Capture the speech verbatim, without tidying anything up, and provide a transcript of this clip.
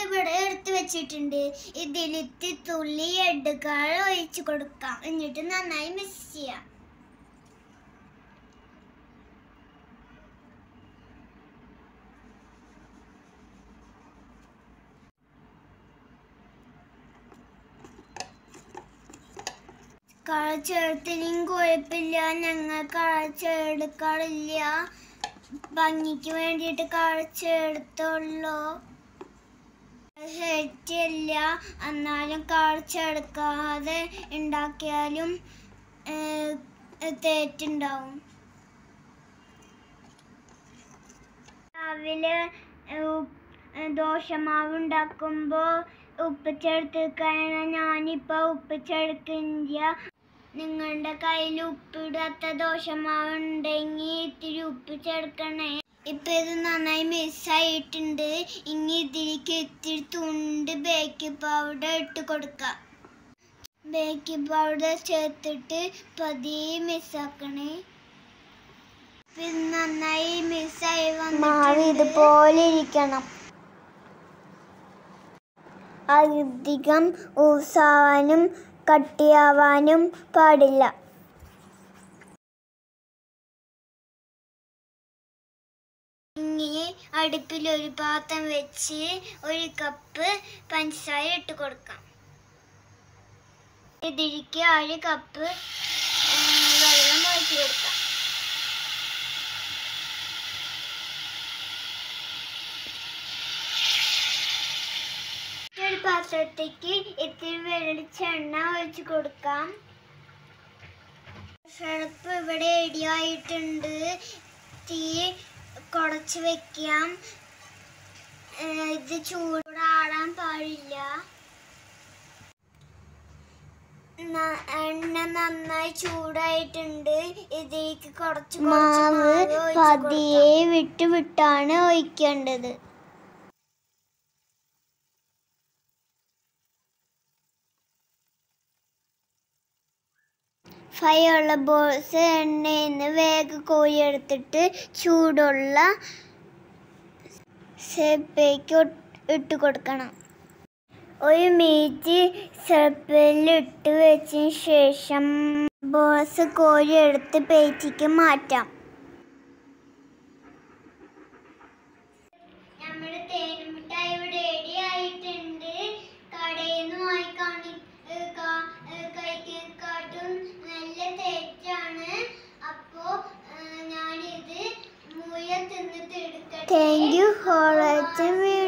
ഇവിടെ എടുത്ത് വെച്ചിട്ടുണ്ട്. ഇതിലിത്തി തുള്ളി എണ്ണക്കാൾ ഒഴിച്ചു കൊടുക്കാം. എന്നിട്ട് നന്നായി മിക്സ് ചെയ്യാം. കളർ ചേർത്തിനും കുഴപ്പമില്ല. ഞങ്ങൾ കളർ ചേർക്കാറില്ല. ഭംഗിക്ക് വേണ്ടിയിട്ട് കളർ ചേർത്തുള്ളൂ. ഹെൽത്തി അല്ല. എന്നാലും കളർ ചേർക്കാതെ ഉണ്ടാക്കിയാലും തേറ്റുണ്ടാവും. രാവിലെ ദോശമാവ് ഉണ്ടാക്കുമ്പോൾ ഉപ്പ് ചേർത്ത് കഴിഞ്ഞാൽ ഞാനിപ്പോൾ ഉപ്പ് ചേർക്കില്ല. നിങ്ങളുടെ കയ്യിൽ ഉപ്പിടാത്ത ദോശമാവ് ഉണ്ടെങ്കിൽ ഇത്തിരി ഉപ്പ് ചേർക്കണേ. ഇപ്പം ഇത് നന്നായി മിക്സായിട്ടുണ്ട്. ഇനി ഇതിലേക്ക് ഇത്തിരി തുണ്ട് ബേക്കിംഗ് പൗഡർ ഇട്ട് കൊടുക്കാം. ബേക്കിംഗ് പൗഡർ ചേർത്തിട്ട് പതിയെ മിക്സാക്കണേ. ഇത് നന്നായി മിക്സായി വന്നിട്ട് ഇതുപോലെ ഇരിക്കണം. അധികം ഊസാവാനും കട്ടിയാവാനും പാടില്ല. ഇനി അടുപ്പിൽ ഒരു പാത്രം വെച്ച് ഒരു കപ്പ് പഞ്ചസാര ഇട്ട് കൊടുക്കാം. ഇതിലേക്ക് ഒരു കപ്പ് വെള്ളം ഒഴിച്ച് കൊടുക്കാം. ഒരു പാത്രത്തേക്ക് ഇത്തിരി വെളിച്ചെണ്ണ ഒഴിച്ച് കൊടുക്കാം. ഷർപ്പ് ഇവിടെ റെഡിയായിട്ടുണ്ട്. തീ കുറച്ച് വെക്കാം. ഇത് ചൂടാടാൻ പാടില്ല. എണ്ണ നന്നായി ചൂടായിട്ടുണ്ട്. ഇതിലേക്ക് കുറച്ച് മാവ് പതിയെ വിട്ട് വിട്ടാണ് ഒഴിക്കേണ്ടത്. ഫ്രൈയുള്ള ബോൾസ് എണ്ണയിൽ നിന്ന് വേഗം കോരിയെടുത്തിട്ട് ചൂടുള്ള സെപ്പയ്ക്ക് ഇട്ട് കൊടുക്കണം. ഒരു മിനിറ്റ് സെപ്പയിൽ ഇട്ട് വെച്ചതിന് ശേഷം ബോൾസ് കോരിയെടുത്ത് പ്ലേറ്റിലേക്ക് മാറ്റാം. നമ്മുടെ തേൻമിഠായി ഇവിടെ റെഡി ആയിട്ടുണ്ട്. കടയിൽ നിന്ന് വാങ്ങിക്കാണി കഴിക്കാട്ടും നല്ല ടേസ്റ്റാണ്. അപ്പോൾ ഞാനിത് മുഴുവൻ തിന്നിട്ട് എടുക്കട്ടെ. Thank you for watching.